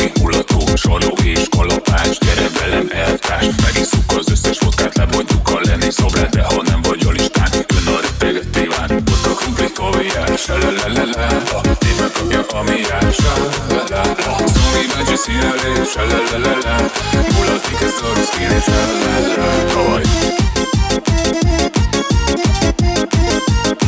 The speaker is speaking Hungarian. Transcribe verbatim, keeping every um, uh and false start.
Buli, mulató, sarló és kalapács. Gyere velem eltárs, megisszuk az összes vodkát, lebontjuk a lenni szobrát. De ha nem vagy a listán, jön a retteget téván. Vodka, krumpli, toviás, lelelelele. Én megkapja a miás, lelelele. Szómi bácsi színelés, lelelelele. Mulati kezd a ruszkérés, lelelele. Kavaj.